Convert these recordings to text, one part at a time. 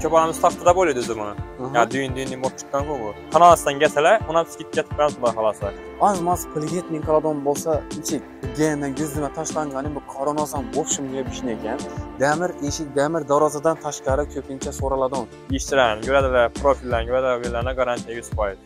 köpağımız taxtada bo'ladi o'zi buni. Ya düyün bo'lib chiqqan-ku bu. Kanaldan kelsalar, uni skit ketib beramiz xudo xolasa. Az pul yetmay qoladigan bo'lsa, ichik gendan yuzima tashlangan bu koronasan bo'pshimga bishni ekan. Eshik damir darvozadan tashqari ko'pincha so'raladigan. Ishchilarni ko'radilar, profillarni ko'radilar, garantiya 100%.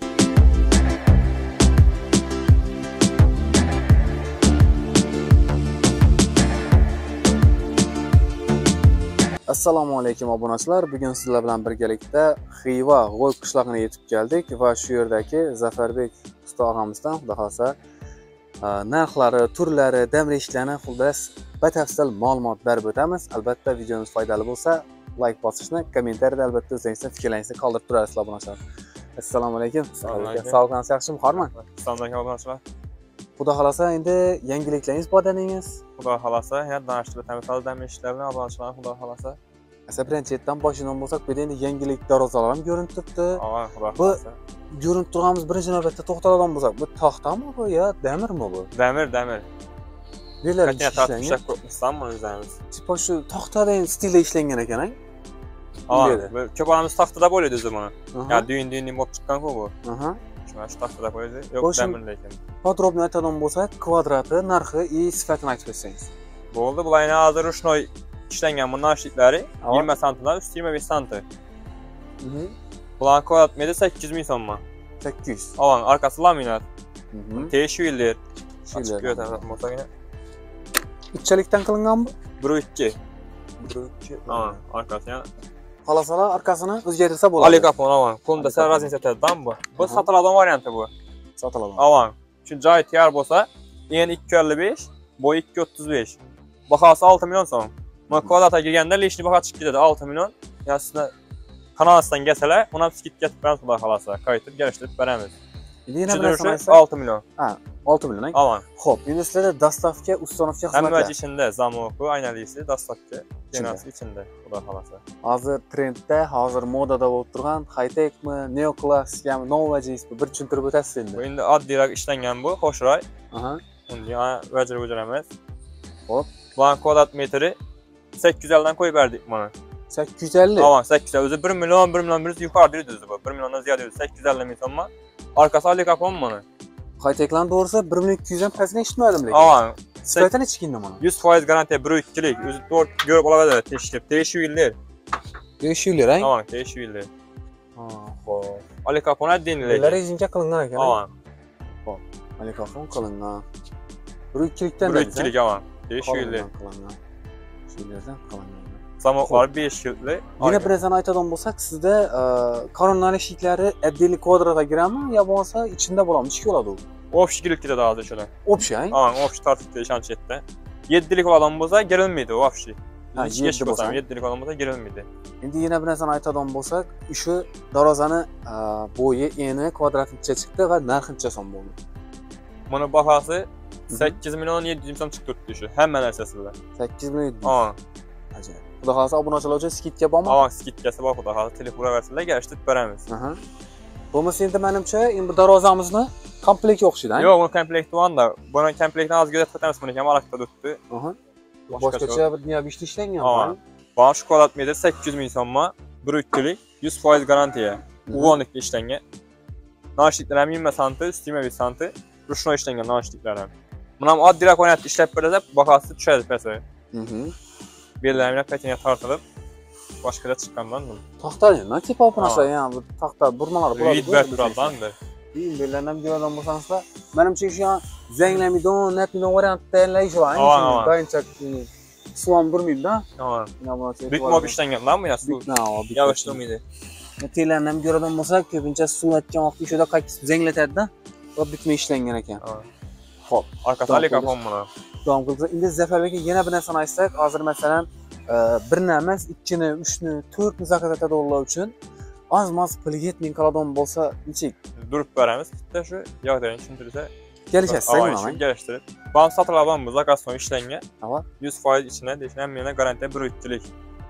Assalomu alaykum obunachilar. Bugun sizlar bilan birgalikda Xiva G'oy qishlog'iga yetib keldik va shu yerdagi Zafarbek usta og'amizdan xudo xolasa narxlari, turlari, damir eshiklarini xullas batafsil ma'lumot berib o'tamiz. Albatta videomiz foydali bo'lsa, like bosishni, kommentariyada albatta o'zingizning fikrlaringizni qoldirib turasiz obunachilar. Assalomu alaykum. Sog'ligingiz yaxshimi, xormi? Assalomu alaykum obunachilar. Xudo xolasa endi yangiliklaringiz bor dedingiz. Xudo xolasa, yana danishtirib o'tamiz damir eshiklarini obunachilar, xudo xolasa. Asa birinchidan boshidan bo'lsak, bu endi yangilik darvozalar ham ko'rinib turibdi. Xudo xolasa. Ko'rinib turganimiz birinchi navbatda to'xtaladigan bo'lsak, bu taxtami bu yo damirmi bu? Damir. Nelar ishlangan? Ko'pmisdan buni izlaymiz. Tipo shu taxtadan stilda ishlangan ekan-a? Köpağımız taxtada bo'ladi o'zi buni. Ya düyün bo'lib chiqqan-ku bu. Shu taxtada bo'ladi. Yo'q damirda ekan. Podrobni aytadigan bo'lsak, kvadrati, narxi и sifatini aytib bersangiz. Bo'ldi, bularning hozir rushnoy ishlangan bu nashliklari 20 santidan üst 25 santi. Bulan kvadrat metri 800 ming so'm. 800. Avan arkası laminat. Teşvildir. Açık götürüp bo'lsak. İççilikdan qilinganmi? 1.2. Avan arkası yana. Xolasalar arkasini o'zgartirsa bo'ladi. Alikapon avan. Qo'lda sal razniца etadidan bu. Bu sotiladigan varianti bu. Sotiladi. Avan. Shu joy tayyor bo'lsa, eni 255, bo'yi 235. Bahası 6 milyon so'm. Mana kvadrata kirganda lishni baho chiqib ketadi 6 milyon. Yasini kanaldan kelsalar, uni ham skit ketib beramiz xudo xolasa. Qaytib kelishtirib beramiz. Yana bir narsa 6 milyon. Ha, 6 milyon. Avan. Xo'p, endi sizlarda dastavka, ustanovka xizmatlar. Hamma ichinde, zamoqi, aynalisi, dastavka, kenasi ichinde xudo xolasa. Hozir trendda, hozir modada bo'lib turgan high-techmi, neoklassik, novajismi bir tushuntirib o'tasiz endi. Bu endi oddiyroq ishlangan bu, qo'shroy. Unda vajir emas. Xo'p, bu kvadrat metri 850 dan qo'yib berdik mana. 850. Avan 850. O'zi 1 milyon yuqori deydi o'zi bu. 1 milyondan ziyod deydi. 850 ming so'm. Arkasi alikapon mana. High-techlan to'g'risi 1200 dan pastdan eshitmadim lekin. Avan. Sifatini chiqindi mana. 100% garantiya 1.2lik. O'zi to'g'ri ko'rib oladi, tekshirib. Tekshiruvlar. Tekshiruvlar, ha? Avan, tekshiruvlar. Xo'p. Alikapon addenli lekin. Ular rezinka qilingan ekan. Avan. Xo'p. Alikapon qilingan. 1.2likdan 1.2lik avan. Tekshiruvlar. Shuylardan qilingan. Samoqlar 5 yillik. Yana bir narsani aytadigan bo'lsak, sizda koronali eshiklari oddiy kvadratga kiradimi yo bo'lmasa ichida bo'ladimi? Ichki bo'ladi u. Общий kirib ketadi hozir shuna. Общий, ha? Avan, общий tartibda ishonch etdi. 7lik olan bo'lsa, girilmaydi u общий. Ha, 7 bo'lsa, 7lik olan bo'lsa, girilmaydi. Endi yana bir narsani aytadigan bo'lsak, shu darvozani bo'yi, eni kvadratcha chiqdi va narxincha so'm bo'ldi. Buni bahasi 8 milyon 700 so'm chiqib turibdi shu. Hamma narsasi bilan. 8 milyon 700. Avan. Ajoyib. Xudo xolasa obunachilar uchun skidga bormi? Avan, skidkasi bor, xudo xolasa telefon uraversinlar, kelishtirib beramiz. Bo'lmasa endi menimcha, endi darvozamizni komplekt o'xshaydi, ha? Yo'q, buni komplekti borda. Buni komplektni hozir ko'rsatib o'tamiz, buni ham alaqda o'tdi. Boshqacha bir dunyo ishli ishlangan. Avan. Bosh kvadrat metr 800 ming so'm, 1.2lik, 100% garantiya. Uvonikda ishlangan. Nashliklar ham 20 santi, 25 santi, rushnoy ishlangan nashliklar ham. Buni ham oddiyroq variantda ishlab bersa, bahasi tushadi pasa. Bellarni patina tortilib, boshqacha chiqqandan bu. Taxtali, nima tipa opunalar, ya'ni bu taxta burmalar bo'ladi. Vidber turadilar. Bellardan ko'radigan bo'lsangizlar, menimcha shu zanglamidon, natmidon variantda tayyorlash bor. Doincha suv ham burmaydi-da. Bukmob ishlangandan bu ya suv. Yavaşlamaydi. Tellarni ham ko'radigan bo'lsak, ko'pincha suv atgan vaqtda shuda qaytib zanglatadi-da. Va bukma ishlangan ekan. Xo'p, arkasi alikapon mana. Davom qilsa, endi Zafarbekka yana bir narsani aytsak, hozir masalan, birni emas, 2ni, 3ni, 4ni zakaz etadiganlar uchun az pul yetmay qoladigan bo'lsa, nechik durib beramiz. Bitta shu yo'qdan tushuntirsa, kelishasiz-mi? Kelishtirib. Bam sotiladigan bu zakazdan ishlangan. 100% ichine deyishim meni garantiya 1.2lik.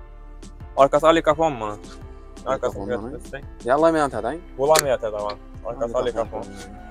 Arkasi alikapon mana. Arkasini götürsek. Yallamayatadang. Bo'lamayatadi avan. Arkasi alikapon.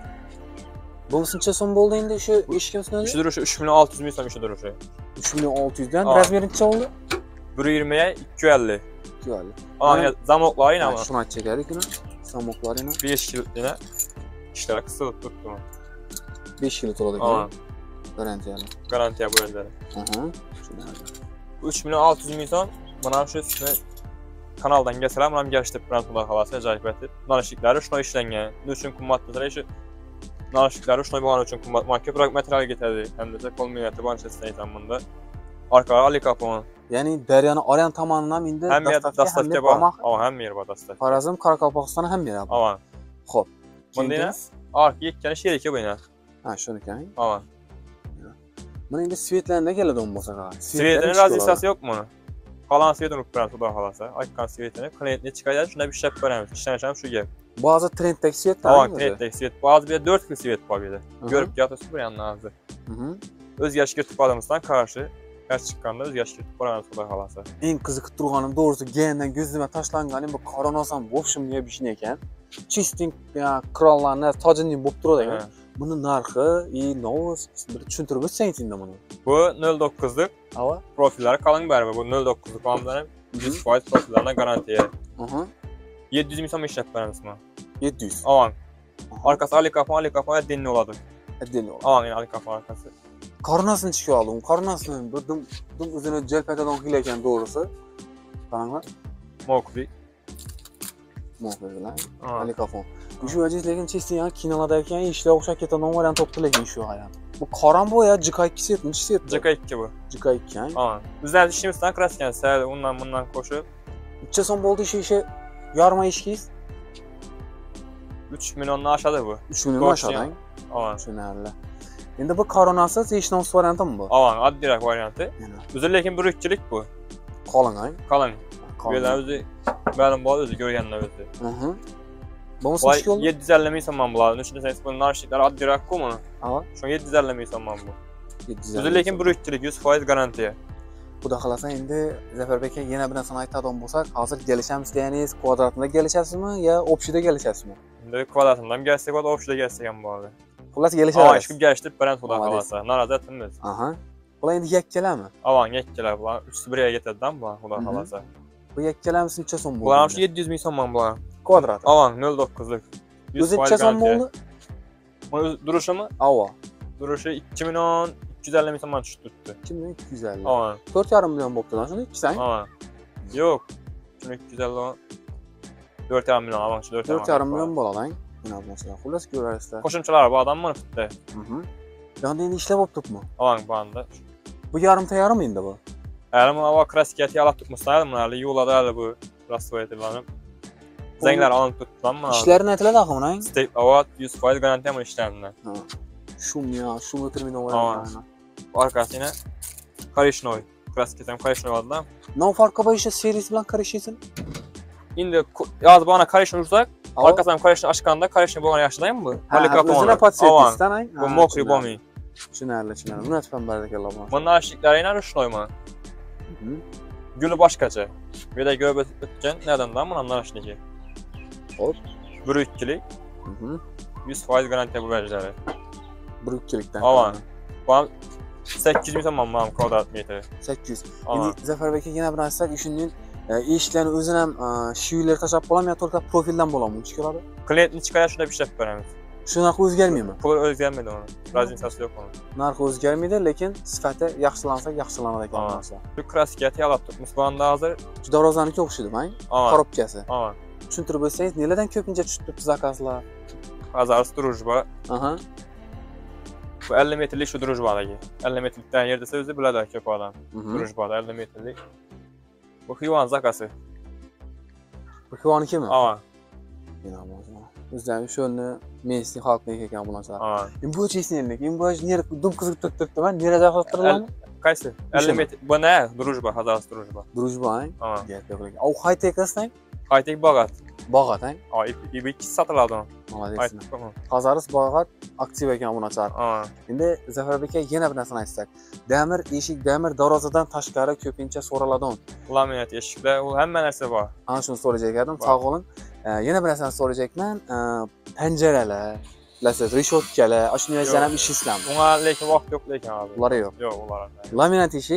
Bunisicha so'm bo'ldi endi shu eshikimizdan. Shu durushi 3 milyon 600 ming so'm shu durushi. 3 milyon 600 dan razmeri necha bo'ldi? 1.20 ga 250. Güzel. Ana zamoklar yine ama. Şunu açacak yine. Zamoklar yine. 5 yıl yine. İşler kısılıp tuttu. 5 yıl olarak. Aa. Garanti yani. Garantiya bu yerlere. Aha. 3 milyon 600 ming so'm. Mana shu ismi kanaldan gelseler, mana geliştirip bilen Xudo xolasa ajoyib etib. Narışıkları şuna işlengen. Ne üçün qimmatlıdır? Şu narışıkları şuna bo'lgani uchun qimmat. Mana ko'proq material ketadi. Hamda qo'lmayapti barchasini aytaman bunda. Arkaga alikapon. Ya'ni daryoni oryan tomonidan endi dastavka bor. Hamma yer bor dastavka. Xorazm, Qoraqalpog'iston ham beradi. Ava. Xo'p. Bunda arka yetkani sherika bu yana. Ha, shuniki. Ava. Mana endi svetlardan keladigan bo'lsa, svetning raziyasi yo'qmi? Qalan svetini urib beramiz Xudo xolasa. Aytgan svetini klientga chiqadi, shunda bir ishlab beramiz. Ishlanish ham shu gap. Ba'zi trenddagi svetlar. Ava, trenddagi svet. Ba'zi bir 4 xil svet bor edi. Ko'rib gapirsiz bir yandan hozir. O'zgarishga kiritib olamizdan qarshi. Her çıkkanda o'zgarishga kiritib boramiz Xudo xolasa. Eng qiziqib turganim doğrusu gendan ko'zima tashlangan bu koronasan bo'pshim deya bir şey ekan. Chisting krallarni tojini bo'lib turadi ekan. Buni narxi, novus bir tushuntirib o'tsangiz endi buni. Bu 09'lik. Ava. Profillari qalin baribir. Bu 09'lik olamdan 100% profillardan garantiya. 700 ming so'm ishlab beramiz buni. 700. Avan. Arkası alikapon denli oladi. Denli oladi. Avan, alikapon arkası. Koronasini chiqib oldim. Koronasini bir dim o'zini jalpatadan qil ekan doğrusu. Qaranglar. Mokri. Mokrilar. Alikapon. Shu vajis lekin chestin kinolardagi ishlar o'xshab ketadigan variant topdi lekin shu hayot. Bu qoran bu ya JK2 set, nechi set? JK2 bu. JK2. Avan. Bizlar ishimizdan kraskan, sal bundan qo'shib. Necha so'm bo'ldi shu yarma ishkingiz? 3 milyondan aşağı bu. 3 milyondan aşağıdan. Avan. Tushunarli. Endi bu koronasiz ishnovsiz variantimi bu? Avan, oddiroq varianti. O'zi lekin bir uchchilik bu. Qalin, qalin. Bu yerlar o'zi ma'lum bo'ldi, o'zi ko'rganlar o'zi. Bo'lmasa ish yo'l. 750 ming so'm bo'ladi. Shunda siz bu narxlar oddiroq-ku mana. Ava. Shu 750 ming so'm bu. 750. O'zi lekin bir uchchilik 100% garantiya. Xudo xolasa endi Zafarbek aka yana bir narsani aytadigan bo'lsak, hozir kelishamiz deganingiz kvadratida kelishasizmi yo общийda kelishasizmi? Endi kvadratida ham kelsak bo'ladi, общийda kelsak ham bo'ladi. Xullas kelishamiz. Ishqib kelishib beramiz Xudo xolasa. Norozi etimiz. Aha. Bular endi yakkalami? Avan, yakkalar bular. Uchsi birga ketadidan bular Xudo xolasa. Bu yakkalamiz necha so'm bo'ldi? Bular 700 ming so'm bular. Kvadrat. Avan, 09'lik. O'zi necha so'm bo'ldi? Buni duruşimi? Ava. Duruşu 2 milyon 250 ming so'mdan tushib turibdi. 2 milyon 250. Avan. 4,5 milyon bo'libdi-da, shuni ikkisang? Avan. Yo'q. Shuni 250 4,5 milyon, avan, 4,5 milyon bo'ladi-a. Mana bu narsalar. Xullas ko'rasizlar. Qo'shimchalar bu odam mana bitta. Endi ishlab o'tibmi? Avan, bu anda. Bu yarimta yarim endi bu. Eğer bu hava kraskiyati alab tutmasa, bunlar yo'lada hali bu rasvoyatlanib. Zanglar olib tutdim mana. Ishlarini aytiladi axir buni. Step avat 100% garantiya bu ishlarimdan. Shum o'tirmaydi o'ylayman. Arkasına Koreshnoy. Kraskiyatam Koreshnoy oldidan. Nav farqi bor ish servis bilan Koreshnoy. Endi yozib ana Koreshnoy ursak, arkasından Koreshnoy ochganda Koreshnoy bo'lgani yaxshidaymi bu? Alikapon. O'zini podsvetistdan ay. Bu mokri bo'lmay. Tushunarli. Munosib barakalloh. Bundan ashliklari yana Koreshnoymi? Guli boshqacha. Bu yerda ko'p o'tgan nadandan mana narxniki. Hop. 1-2'lik. 100% garantiya bu bajlari. 1-2'likdan. Avan. Bu 800 ming so'm ham kvadrat metri. 800. Endi Zafarbek aka yana bir narsa shundan eshiklarni o'zini ham shuylar tashab qo'laman yo to'liq profildan bo'ladimi? Nechga keladi? Klientni chiqarib shunda ishlab beramiz. Shu narxi o'zgarmaymi? Pul o'zgarmaydi uni. Raziyasi yo'q uni. Narxi o'zgarmaydi, lekin sifati yaxshilansa yaxshilanadi ekan narsa. Shu kraskiyati olib turibmiz. Bu anda hozir Darvozaniki o'xshaydi-mi? Korobkasi. Avan. Tushuntirib o'tsangiz, nelardan ko'pincha tushib turibdi zakazlar? Hazar drujba. Aha. Bu 50 metrlik shu drujbadagi. 50 metrlikdan yer desa o'zi biladi ko'p odam. Drujbada 50 metrlik. Bu Xivan zakasi. Bu Xivanikimi? Avan. O'zlari shuni Messi xalqniki ekan bu narsa. Avan. Bu chesnellik, bu nere dum qiziq turibdi, men nerada qiltirlanmi? Qaysi? 50 metr. Bu ne? Drujba, hazar drujba. Drujba, Avan. Au high-tech aslan? High-tech bag'at. Bag'at, İbi 2 satiladi uni. Молодец. Hazaris bag'at aktiv ekan bu narsa. Endi Zafarbek aka yana bir narsani aytsak. Damir eshik, damir darvozadan tashqari ko'pincha so'raladi. Laminat eshikda u hamma narsa bor. Ana shuni so'rayajak edim. Sog' bo'ling. Yana bir narsani so'rayajakman. Panjaralar, lasat reshotkalar, ashuni ham ishlaysizlarmi? Bunga lekin vaqt yo'q lekin hozir. Ular yo'q. Yo'q, ular. Laminat eshik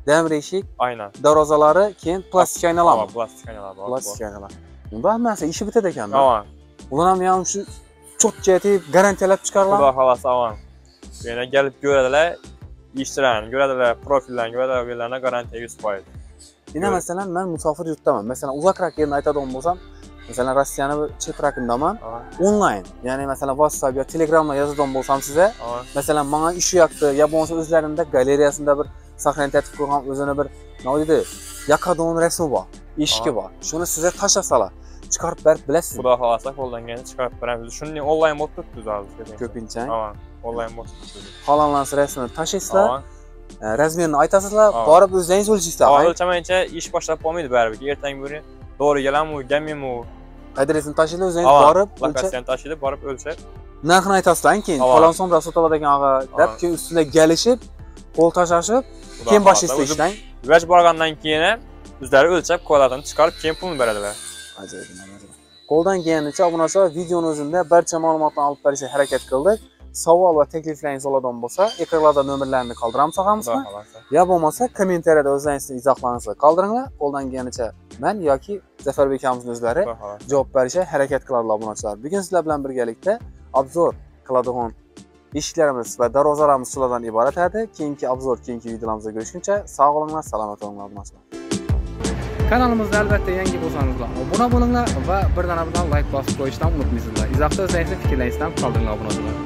Demir eshik, Aynen. darvozalari, keyin plastik aynalar. Tamam, plastik aynalar bor. Plastik aynalar. Unda hammasi ishi bitadi ekan-da. Tamam. Ular ham yani shu cho'tcha etib garantiyalab chiqarlar. Xudo xolasa aman. Yana gelip görediler, iştiren, görediler, profilden görediler, verilerine garantiya 100%. Yine mesela ben musafir yurttaman. Mesela uzakroq yerni aytadigan bo'lsam, mesela Rossiyani bir chetrakindaman. Online. Yani mesela WhatsApp ya Telegram'da yazadigan bo'lsam size, mesela bana iş yaktı ya bo'lmasa o'zlarida galereyasida bir saqlanib etib qo'ygan o'zini bir nima deydi? Yakadon resmi bor, eshigi bor. Shuni size tashlasalar, chiqarib berib bilasiz. Xudo xolasa qo'ldan kelgancha chiqarib beramiz. Shuni onlayn bo'lib turibdi hozir. Ko'pincha. Tamam. Onlayn bo'lib turibdi. Xohlagansiz resmini tashlaysizlar. Razmerini aytasizlar, borib o'zingiz o'lchaysizlar. O'lchamayincha ish boshlab bo'lmaydi baribir. Ertangi kuni to'g'ri keladimi, kelmaydimi? Adresini tashlaydi, o'zingiz borib, lokatsiyani tashlaydi, borib o'lchab. Narxini aytasizlar, keyin falon so'mda sotib degan og'a deb, keyin ustida galishib, qo'l tashlashib, keyin boshlaysizlar ishlang. Vaj borgandan keyin o'zlari o'lchab, ko'latini chiqarib, keyin pulni beradilar. Ajoyib. Qo'ldan kelganicha obunachilar videoni o'zida barcha ma'lumotlarni olib berishga harakat qildik. Savol va takliflaringiz bo'ladigan bo'lsa, ekranlarda nomerlarini qoldiramiz og'amizga. Ya bo'lmasa, kommentariyada o'zlaringizning izohlaringizni qoldiringlar. Qo'ldan kelganicha men yoki Zafarbek akamizning o'zlari javob berishga harakat qiladilar obunachilar. Bugun sizlar bilan birgalikda obzor qiladigan eshiklarimiz va darvozalarimiz shulardan iborat edi. Keyingi obzor, keyingi videolarimizda ko'rishguncha sog' bo'linglar, salomat bo'linglar obunachilar. Kanalimizda albatta yangi bo'lsangizlar, obuna bo'linglar va birdan like bosib qo'yishdan unutmaysizlar. Izohda o'zlaringizning fikrlaringizdan qoldiringlar obunachilar.